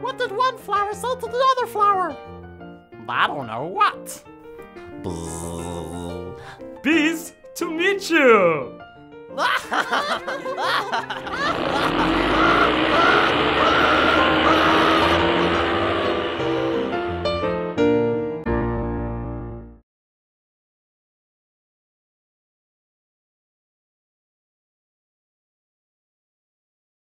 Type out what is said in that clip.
What did one flower say to the other flower? I don't know what. Bees, to meet you!